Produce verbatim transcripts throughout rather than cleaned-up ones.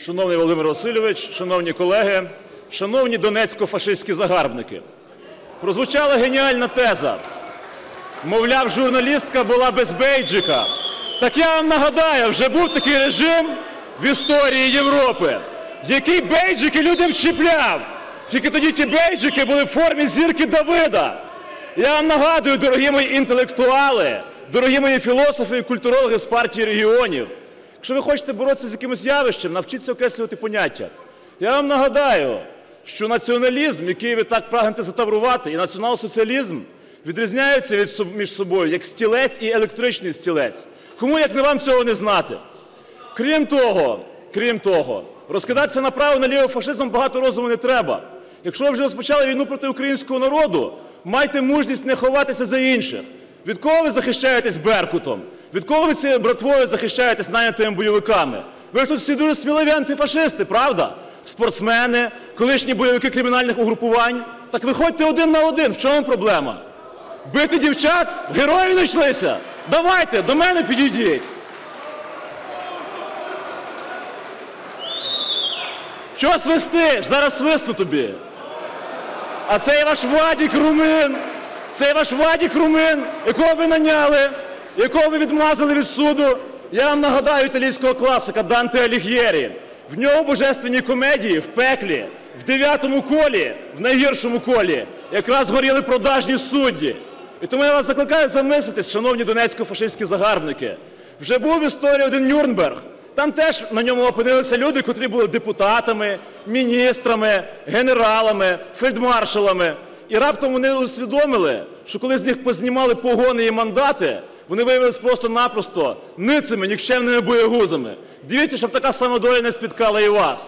Шановний Володимир Васильович, шановні колеги, шановні донецько-фашистські загарбники. Прозвучала геніальна теза. Мовляв, журналістка була без бейджика. Так я вам нагадаю, вже був такий режим в історії Європи, який бейджики людям чіпляв. Тільки тоді ті бейджики були в формі зірки Давида. Я вам нагадую, дорогі мої інтелектуали, дорогі мої філософи і культурологи з партії регіонів, якщо ви хочете боротися з якимось явищем, навчіться окреслювати поняття. Я вам нагадаю, що націоналізм, який ви так прагнете затаврувати, і націонал-соціалізм відрізняються від, між собою як стілець і електричний стілець. Кому, як не вам, цього не знати? Крім того, крім того, розкидатися направо-наліво фашизмом багато розуму не треба. Якщо ви вже розпочали війну проти українського народу, майте мужність не ховатися за інших. Від кого ви захищаєтесь Беркутом? Від кого ви цією братвою захищаєтесь найнятими бойовиками? Ви ж тут всі дуже сміливі антифашисти, правда? Спортсмени, колишні бойовики кримінальних угрупувань. Так виходьте один на один, в чому проблема? Бити дівчат? Герої знайшлися? Давайте, до мене підійдіть. Чого свистиш? Зараз свисну тобі. А цей ваш Вадік Румин, цей ваш Вадік Румин, якого ви наняли, якого ви відмазали від суду. Я вам нагадаю італійського класика Данте Аліг'єрі. В нього божественні комедії в пеклі, в дев'ятому колі, в найгіршому колі, якраз горіли продажні судді. І тому я вас закликаю замислитись, шановні донецько-фашистські загарбники. Вже був в історії один Нюрнберг. Там теж на ньому опинилися люди, котрі були депутатами, міністрами, генералами, фельдмаршалами. І раптом вони усвідомили, що коли з них познімали погони і мандати, вони виявилися просто-напросто ницими, нікчемними боягузами. Дивіться, щоб така сама доля не спіткала і вас.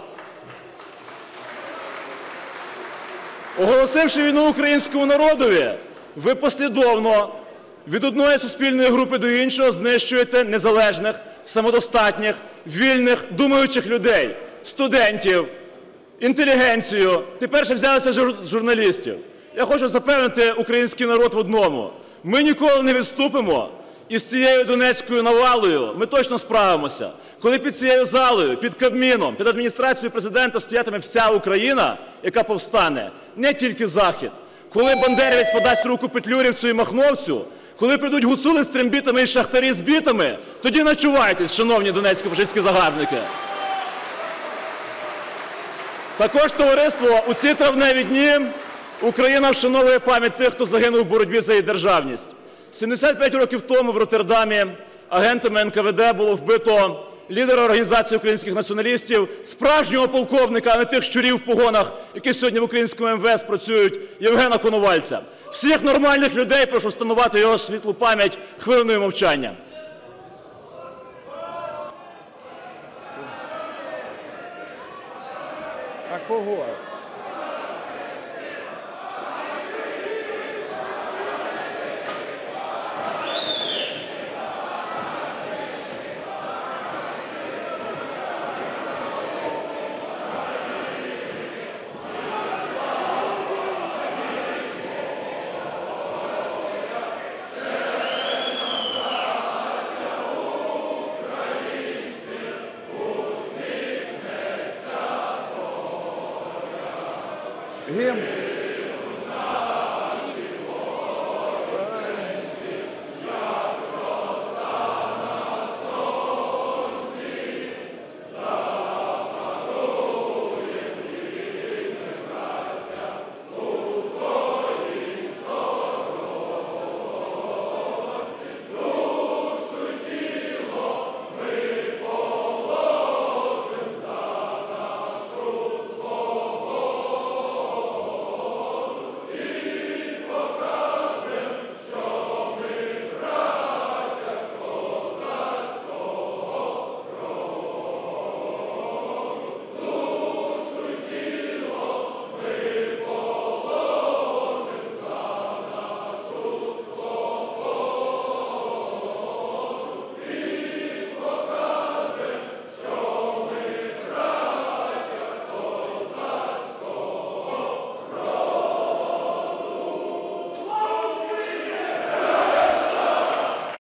Оголосивши війну українському народові, ви послідовно від одної суспільної групи до іншого знищуєте незалежних, самодостатніх, вільних, думаючих людей, студентів, інтелігенцію. Тепер ще взялися з журналістів. Я хочу запевнити український народ в одному. Ми ніколи не відступимо, і з цією донецькою навалою ми точно справимося. Коли під цією залою, під Кабміном, під адміністрацією президента стоятиме вся Україна, яка повстане, не тільки Захід. Коли бандерівець подасть руку петлюрівцю і махновцю, коли прийдуть гуцули з трембітами і шахтарі з бітами, тоді начувайтесь, шановні донецько-фашистські загарбники. Також, товариство, у ці травневі дні Україна вшановує пам'ять тих, хто загинув в боротьбі за її державність. сімдесят п'ять років тому в Роттердамі агентами ен ка ве де було вбито лідера Організації українських націоналістів, справжнього полковника, а не тих щурів в погонах, які сьогодні в українському ем ве ес працюють, Євгена Коновальця. Всіх нормальних людей прошу вшанувати його світлу пам'ять хвилиною мовчання. А кого? Гімн.